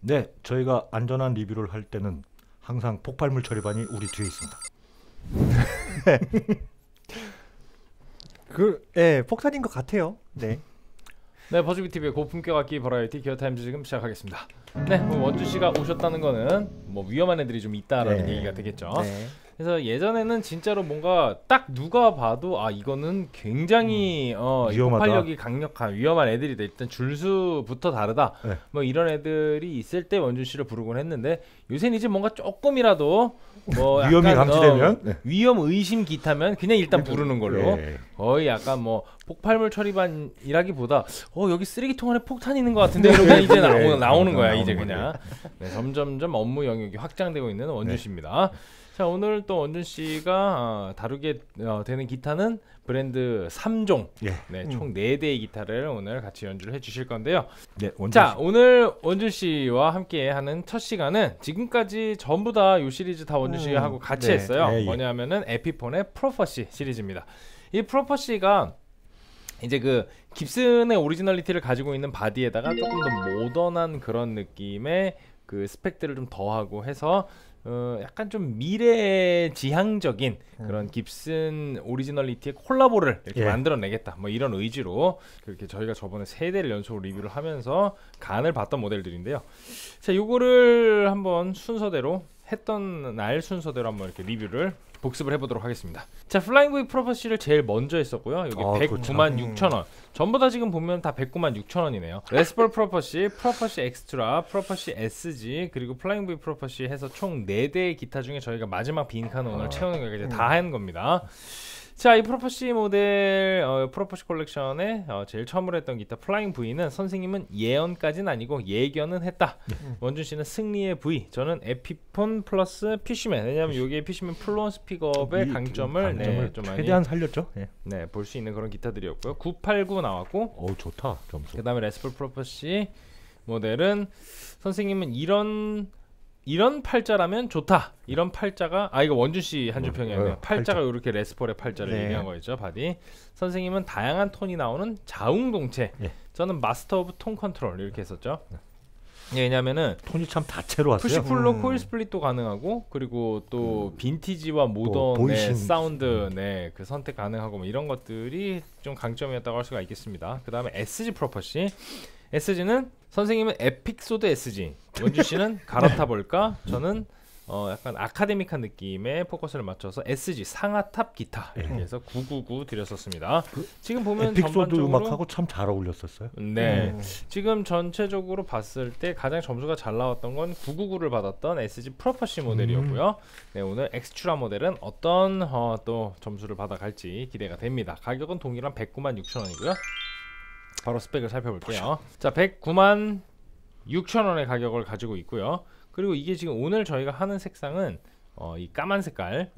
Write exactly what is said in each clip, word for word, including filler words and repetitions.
네, 저희가 안전한 리뷰를 할 때는 항상 폭발물 처리반이 우리 뒤에 있습니다. 그, 예, 폭탄인 것 같아요. 네. 네, 버즈비티비의 고품격 악기 버라이어티 기어타임즈 지금 시작하겠습니다. 네, 원주 씨가 오셨다는 거는 뭐 위험한 애들이 좀 있다라는 네. 얘기가 되겠죠. 네. 그래서 예전에는 진짜로 뭔가 딱 누가 봐도 아 이거는 굉장히 어, 이 위험하다. 폭발력이 강력한 위험한 애들이다. 일단 줄수부터 다르다. 네. 뭐 이런 애들이 있을 때 원준 씨를 부르곤 했는데 요새는 이제 뭔가 조금이라도 뭐 위험이 약간, 감지되면 어, 네. 위험 의심 기타면 그냥 일단 부르는 걸로 네. 거의 약간 뭐 폭발물 처리반이라기보다 어 여기 쓰레기통 안에 폭탄 있는 것 같은데 이러면 이제 나오, 나오는 거야 이제 그냥. 네, 점점점 업무 영역이 확장되고 있는 원준 씨입니다. 자, 오늘 또 원준 씨가 어, 다루게 어, 되는 기타는 브랜드 삼 종, 예. 네, 총 네 대의 기타를 오늘 같이 연주를 해주실 건데요. 네, 원준 자, 씨. 오늘 원준 씨와 함께 하는 첫 시간은 지금까지 전부 다 이 시리즈 다 원준 씨가 음, 하고 같이 네. 했어요. 네, 예. 뭐냐면은 에피폰의 프로퍼시 시리즈입니다. 이 프로퍼시가 이제 그 깁슨의 오리지널리티를 가지고 있는 바디에다가 조금 더 모던한 그런 느낌의 그 스펙들을 좀 더하고 해서 어 약간 좀 미래지향적인 그런 깁슨 오리지널리티의 콜라보를 이렇게 예. 만들어내겠다 뭐 이런 의지로 그렇게 저희가 저번에 세 대를 연속으로 리뷰를 하면서 간을 봤던 모델들인데요. 자, 요거를 한번 순서대로 했던 날 순서대로 한번 이렇게 리뷰를 복습을 해보도록 하겠습니다. 자, 플라잉 V 프로퍼시를 제일 먼저 했었고요. 여기 아, 백구만 그렇죠. 육천 원. 전부 다 지금 보면 다 백구만 육천 원이네요. 레스폴 프로퍼시, 프로퍼시 엑스트라, 프로퍼시 에스지, 그리고 플라잉 V 프로퍼시 해서 총 네 대의 기타 중에 저희가 마지막 빈칸을 오늘 채우는 거 이제 다 한 겁니다. 자, 이 프로퍼시 모델 어, 프로퍼시 콜렉션에 어, 제일 처음으로 했던 기타 플라잉 V는 선생님은 예언까지는 아니고 예견은 했다. 원준 씨는 승리의 V, 저는 에피폰 플러스 피쉬맨. 왜냐하면 여기에 피쉬맨 플루언스 픽업의 이 강점을, 강점을 네, 좀 많이 최대한 살렸죠. 예. 네, 볼 수 있는 그런 기타들이었고요. 구팔구 나왔고, 어우, 좋다. 점수. 그 다음에 레스폴 프로퍼시 모델은 선생님은 이런 이런 팔자라면 좋다. 이런 팔자가 아 이거 원준 씨 한 줄 평이었네요. 어, 팔자가 이렇게 레스폴의 팔자를 네. 얘기한 거였죠. 바디. 선생님은 다양한 톤이 나오는 자웅동체. 예. 저는 마스터 오브 톤 컨트롤 이렇게 했었죠. 예, 왜냐면은 톤이 참 다채로 왔어요. 푸시풀로 음. 코일 스플릿도 가능하고 그리고 또 빈티지와 또 모던의 보이신- 사운드 네, 그 선택 가능하고 뭐 이런 것들이 좀 강점이었다고 할 수가 있겠습니다. 그 다음에 에스지 프로퍼시. 에스지는 선생님은 에픽소드 에스지, 원주 씨는 갈아타 볼까? 저는 어 약간 아카데믹한 느낌의 포커스를 맞춰서 에스지 상하탑 기타 이렇게 해서 구구구 드렸었습니다. 지금 보면 에픽소드 전반적으로 음악하고 참 잘 어울렸었어요. 네, 음. 지금 전체적으로 봤을 때 가장 점수가 잘 나왔던 건 구구구를 받았던 에스지 프로퍼시 모델이었고요. 네, 오늘 엑스트라 모델은 어떤 어, 또 점수를 받아갈지 기대가 됩니다. 가격은 동일한 백구만 육천 원이고요. 바로 스펙을 살펴볼게요. 자, 백구만 육천 원의 가격을 가지고 있고요. 그리고 이게 지금 오늘 저희가 하는 색상은 어, 이 까만 색깔,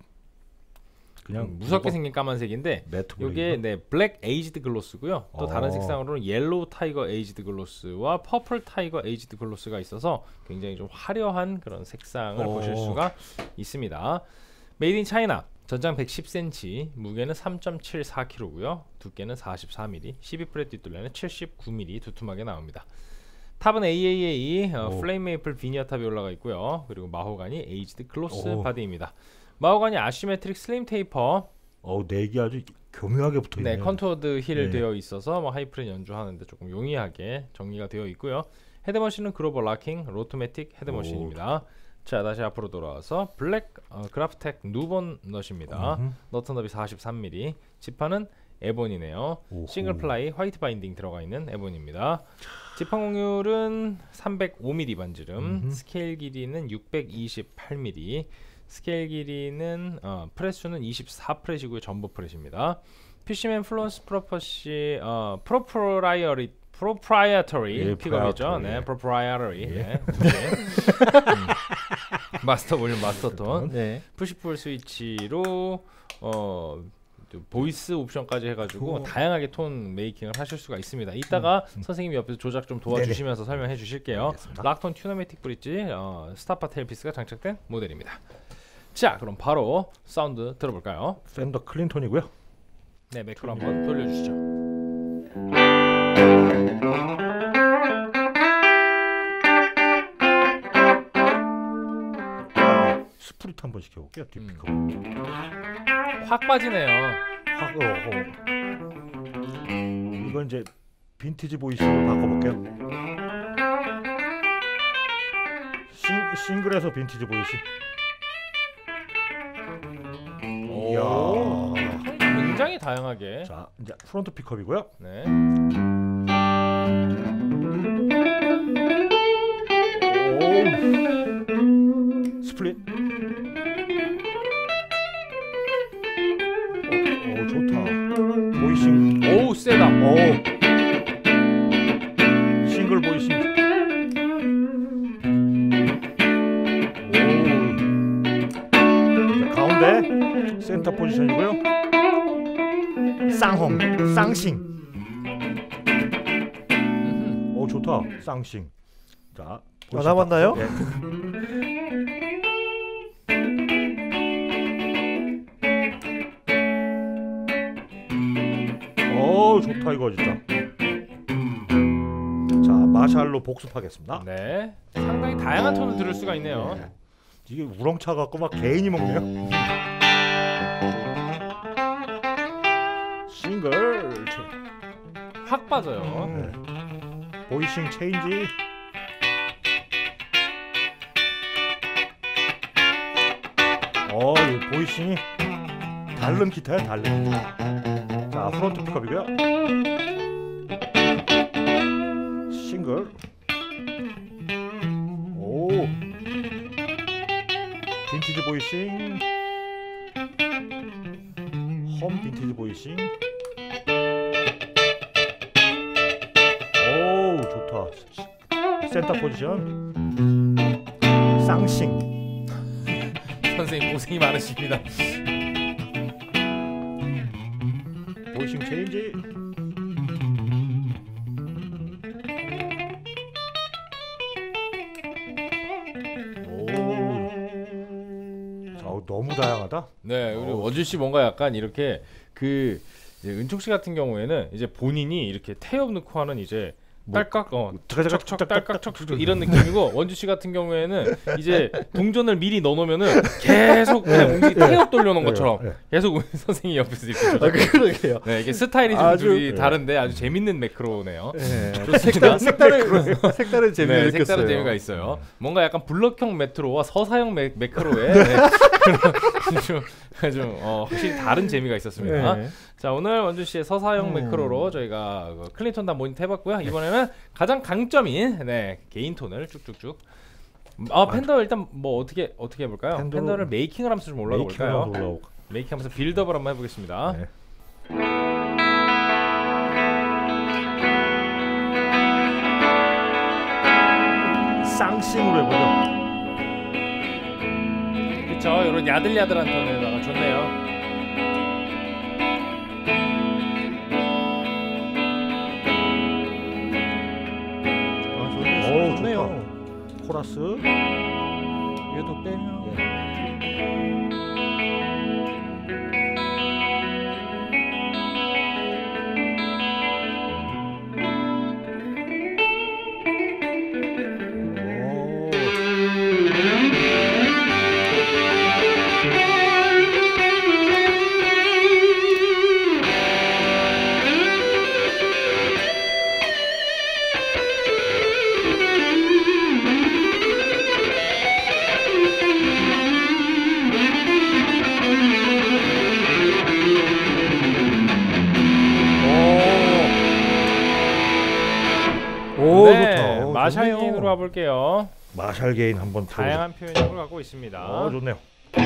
그냥 음, 무섭게 생긴 까만색인데 매트 요게 네 블랙 에이지드 글로스고요. 또 어. 다른 색상으로는 옐로우 타이거 에이지드 글로스와 퍼플 타이거 에이지드 글로스가 있어서 굉장히 좀 화려한 그런 색상을 어. 보실 수가 있습니다. 메이드 인 차이나. 전장 백십 센티미터, 무게는 삼 점 칠사 킬로그램고요. 두께는 사십사 밀리미터, 십이 프렛 뒷둘레는 칠십구 밀리미터 두툼하게 나옵니다. 탑은 에이에이에이 어, 오. 플레임 메이플 비니어 탑이 올라가 있고요. 그리고 마호가니 에이지드 글로스 오. 바디입니다. 마호가니 아시메트릭 슬림 테이퍼, 어우, 내기 아주 교묘하게 붙어 있네요. 네, 컨투어드 힐 네. 되어 있어서 뭐 하이프렛 연주하는데 조금 용이하게 정리가 되어 있고요. 헤드머신은 글로벌 락킹 로토매틱 헤드머신입니다. 자, 다시 앞으로 돌아와서 블랙 어, 그라프텍 누본 넛입니다. 음흠. 너트 너비 사십삼 밀리미터, 지판은 에본이네요. 오호. 싱글 플라이 화이트 바인딩 들어가 있는 에본입니다. 지판 공률은 삼백오 밀리미터 반지름, 음흠. 스케일 길이는 육백이십팔 밀리미터, 스케일 길이는 어, 프레스는 이십사 프렛이고요. 전보 프렛입니다. 피쉬맨 플루언스 프로퍼시 어, 프로프라이어리 프로프라이어터리 예, 픽업이죠. 프라이어터리. 네, 프로프라이어터리. 예. 네, 두 개. 음. 마스터 볼륨, 마스터 톤. 네. 푸시풀 스위치로 어 또 보이스 옵션까지 해가지고 오. 다양하게 톤 메이킹을 하실 수가 있습니다. 이따가 음. 선생님이 옆에서 조작 좀 도와주시면서 설명해 주실게요. 알겠습니다. 락톤 튜너매틱 브릿지 어, 스타파 테일피스가 장착된 모델입니다. 자, 그럼 바로 사운드 들어볼까요? 팬더 클린톤이고요. 네, 매크로 한번 돌려주시죠. 스프릿 한번 시켜볼게요. 뒷 음. 피커. 확 빠지네요. 확, 어, 어. 이건 이제 빈티지 보이싱으로 바꿔볼게요. 싱, 싱글에서 빈티지 보이싱. 이야. 굉장히 다양하게. 자, 이제 프론트 픽업이고요. 네. 오. 스플릿. 오, 오 좋다. 보이싱. 오우 세다. 오. 싱글 보이싱. 오. 자, 가운데 센터 포지션이고요. 쌍홍, 쌍싱. 음흠. 오 좋다. 쌍싱. 자, 아, 남았나요? 네. 오 좋다 이거 진짜. 자, 마샬로 복습하겠습니다. 네. 상당히 다양한 톤을 들을 수가 있네요. 네. 이게 우렁차 갖고 막 개인이 먹네요. 싱글. 확 빠져요. 네. 보이싱 체인지. 어, 이 보이싱이 다른 기타야, 다른. 자, 프론트 픽업이고요. 싱글. 오. 빈티지 보이싱. 홈 빈티지 보이싱. 오, 좋다. 센터 포지션. 쌍싱. 선생님 고생이 많으십니다. 보이싱 체인지. 오. 자, 너무 다양하다. 네, 우리 어. 원준 씨 뭔가 약간 이렇게 그 이제 은촉 씨 같은 경우에는 이제 본인이 이렇게 태엽 넣고 하는 이제 뭐, 딸깍 어 척척 척척 딸깍 척척 이런 느낌이고 원준 씨 같은 경우에는 이제 동전을 미리 넣어놓으면은 계속 그냥 움직이 태엽 돌려놓은 것처럼 예, 예. 계속 선생님이 옆에서 이렇게 아, 조절. 그러게요. 네, 이게 스타일이 좀 아주, 둘이 예. 다른데 아주 재밌는 매크로네요. 네. 좋습니다. 색다른 색다른 색다른 재미를 네, 느꼈어요. 색다른 재미가 있어요. 뭔가 약간 블럭형 메트로와 서사형 메, 매크로의 네, 그런 좀, 좀 어, 확실히 다른 재미가 있었습니다. 네. 자, 오늘 원준 씨의 서사형 음. 매크로로 저희가 그 클린턴 다 모니터 해봤고요. 이번에는 가장 강점인 네, 개인 톤을 쭉쭉쭉. 아, 팬더 일단 뭐 어떻게 어떻게 해볼까요? 팬더로- 팬더를 메이킹을 하면서 좀 올라가 메이킹을 볼까요? 한번 올라오고. 메이킹하면서 빌드업을 한번 해보겠습니다. 네. 쌍싱으로 해보죠. 그쵸? 이런 야들야들한 톤에다가 좋네요. 아, 좋네요. 오, 좋네요. 코러스. 얘도 빼면 오, 네, 좋다. 오, 마샬 좋네요. 게인으로 가볼게요. 마샬 게인 한번 들어보자. 다양한 표현력을 갖고 있습니다. 어, 좋네요.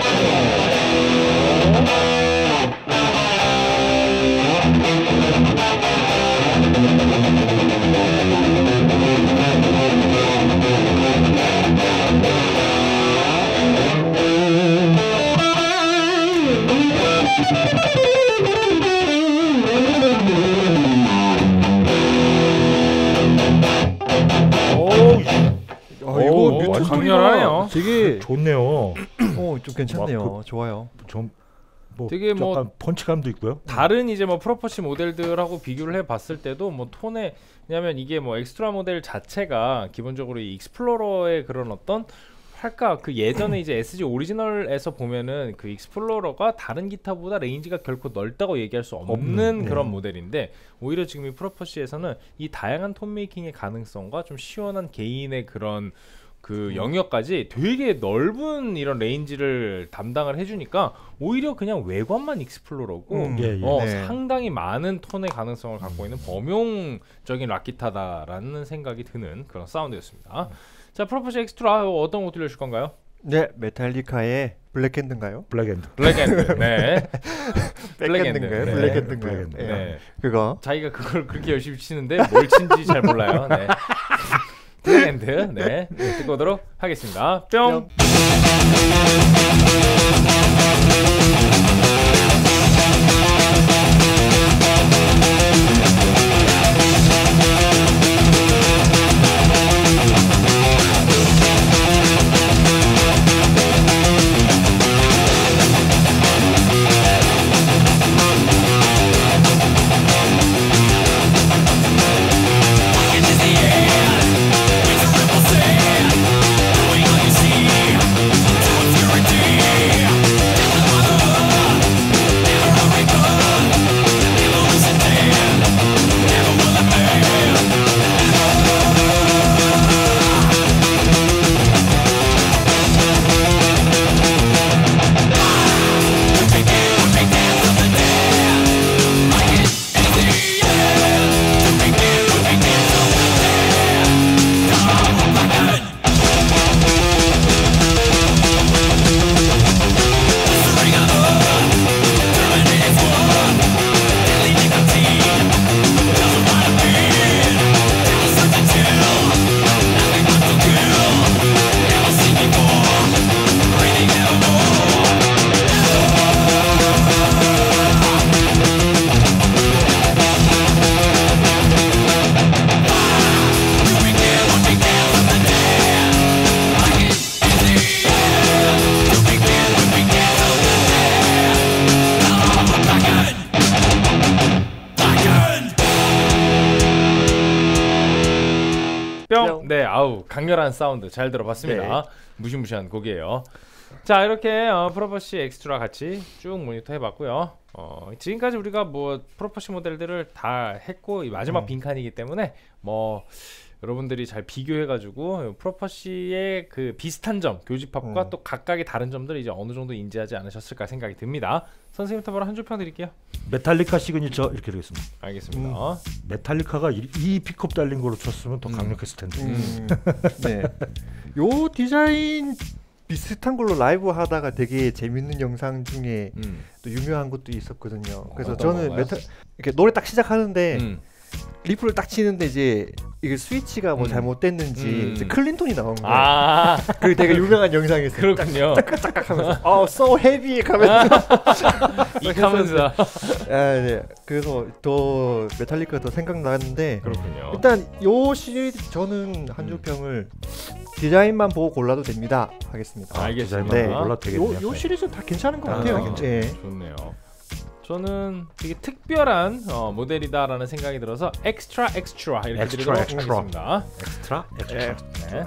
오, 아, 이거 오, 뮤트 완전 소리가 강렬하네요. 되게 좋네요. 어, 좀 괜찮네요. 좋아요. 좀뭐 되게 뭐- 약간 펀치감도 있고요. 다른 이제 뭐 프로퍼시 모델들하고 비교를 해봤을 때도 뭐 톤에 왜냐면 이게 뭐 엑스트라 모델 자체가 기본적으로 이 익스플로러의 그런 어떤 할까 그 예전에 이제 에스지 오리지널에서 보면은 그 익스플로러가 다른 기타보다 레인지가 결코 넓다고 얘기할 수 없는 없는, 그런 네. 모델인데 오히려 지금 이 프로퍼시에서는 이 다양한 톤 메이킹의 가능성과 좀 시원한 개인의 그런 그 영역까지 되게 넓은 이런 레인지를 담당을 해주니까 오히려 그냥 외관만 익스플로러고 음. 예, 예. 어, 네. 상당히 많은 톤의 가능성을 갖고 있는 범용적인 락기타다라는 생각이 드는 그런 사운드였습니다. 자, 프로퍼시 엑스트라 어떤 거 들려줄 건가요? 네, 메탈리카의 블랙핸드인가요? 블랙엔드. 블랙엔드. 네. 블랙핸드. 블랙핸드인가요? 네. 블랙핸드인가요? 블랙핸드. 예. 네. 그거. 자기가 그걸 그렇게 열심히 치는데 뭘 친지 잘 몰라요. 네. 블랙엔드. 네. 듣고 오도록 하겠습니다. 뿅. 뿅. 뿅. 네, 아우 강렬한 사운드 잘 들어봤습니다. 네. 무시무시한 곡이에요. 자, 이렇게 어, 프로퍼시 엑스트라 같이 쭉 모니터 해봤고요. 어, 지금까지 우리가 뭐 프로퍼시 모델들을 다 했고 이 마지막 음. 빈칸이기 때문에 뭐 여러분들이 잘 비교해가지고 프로퍼시의 그 비슷한 점, 교집합과 음. 또 각각의 다른 점들을 이제 어느 정도 인지하지 않으셨을까 생각이 듭니다. 선생님부터 바로 한 줄 평 드릴게요. 메탈리카 시그니처 이렇게 되겠습니다. 알겠습니다. 음. 어? 메탈리카가 이, 이 픽업 달린 거로 쳤으면 더 음. 강력했을 텐데. 음, 네. 요 디자인 비슷한 걸로 라이브 하다가 되게 재밌는 영상 중에 음. 또 유명한 것도 있었거든요. 그래서 어떤 저는 건가요? 메탈 이렇게 노래 딱 시작하는데 음. 리프를 딱 치는데 이제 이게 스위치가 뭐 음. 잘못됐는지 음. 이제 클린톤이 나온 거예요. 아, 그 되게 유명한 영상이었어요. 그렇군요. 하면서 어, so heavy 하면서 이 하면서 아, 네. 그래서 더 메탈리카 더 생각나는데 그렇군요. 일단 요 시리즈 저는 한 줄 평을 디자인만 보고 골라도 됩니다 하겠습니다. 아, 알겠습니다. 디자인만 네. 골라도 되겠네요. 요, 요 시리즈 다 괜찮은 것 아, 같아요. 괜찮아요. 예. 좋네요. 저는 되게 특별한 어, 모델이다라는 생각이 들어서 엑스트라 엑스트라 이렇게 엑스트라, 드리도록 엑스트라. 하겠습니다. 엑스트라? 엑스트라. 네.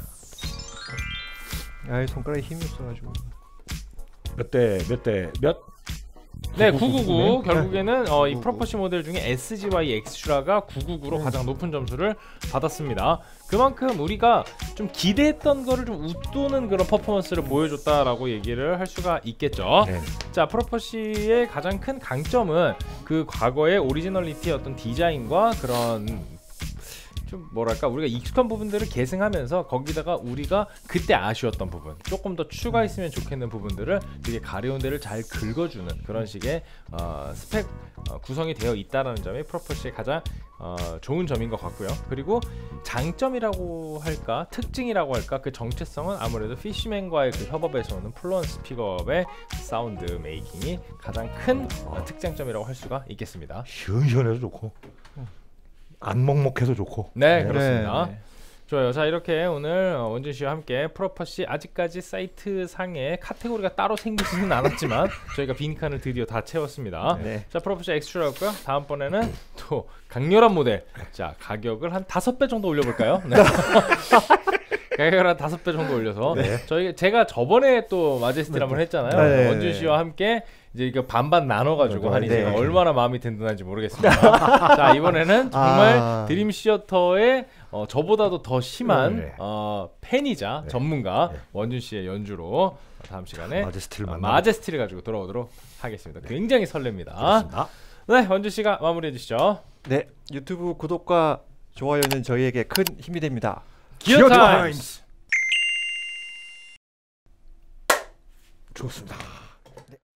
아, 손가락에 힘이 없어가지고. 몇 대 몇 대 몇? 네, 구구구구. 구구구구 결국에는 어, 이 구구구. 프로퍼시 모델 중에 에스지와이 엑스트라가 구구구로 음. 가장 높은 점수를 받았습니다. 그만큼 우리가 좀 기대했던 거를 좀 웃도는 그런 퍼포먼스를 보여줬다라고 얘기를 할 수가 있겠죠. 네. 자, 프로퍼시의 가장 큰 강점은 그 과거의 오리지널리티의 어떤 디자인과 그런 좀 뭐랄까 우리가 익숙한 부분들을 계승하면서 거기다가 우리가 그때 아쉬웠던 부분 조금 더 추가했으면 좋겠는 부분들을 되게 가려운 데를 잘 긁어주는 그런 식의 어, 스펙 어, 구성이 되어 있다라는 점이 프로퍼시의 가장 어, 좋은 점인 것 같고요. 그리고 장점이라고 할까 특징이라고 할까 그 정체성은 아무래도 피쉬맨과의 그 협업에서 오는 플루언스 픽업의 사운드 메이킹이 가장 큰 어, 특장점이라고 할 수가 있겠습니다. 시원시원해서 좋고 안 먹먹해서 좋고. 네, 네. 그렇습니다. 네. 좋아요. 자, 이렇게 오늘 어, 원준 씨와 함께 프로퍼시 아직까지 사이트 상에 카테고리가 따로 생기지는 않았지만 저희가 빈칸을 드디어 다 채웠습니다. 네. 자, 프로퍼시 엑스트라였고요. 다음번에는 또 강렬한 모델. 자, 가격을 한 다섯 배 정도 올려볼까요? 네. 가격을 한 다섯 배 정도 올려서 네. 저희 제가 저번에 또 마제스티를 한번 했잖아요. 네. 원준 씨와 함께 이제 이거 반반 나눠가지고 하니 네. 제가 얼마나 마음이 든든한지 모르겠습니다. 자 이번에는 정말 아. 드림 시어터의 어, 저보다도 더 심한 네. 어, 팬이자 네. 전문가 네. 원준 씨의 연주로 다음 시간에 마제스티를 어, 만나. 마제스티를 가지고 돌아오도록 하겠습니다. 굉장히 설렙니다. 그렇습니다. 네, 원준 씨가 마무리해 주시죠. 네, 유튜브 구독과 좋아요는 저희에게 큰 힘이 됩니다. 기어 기어 타임스. 좋습니다.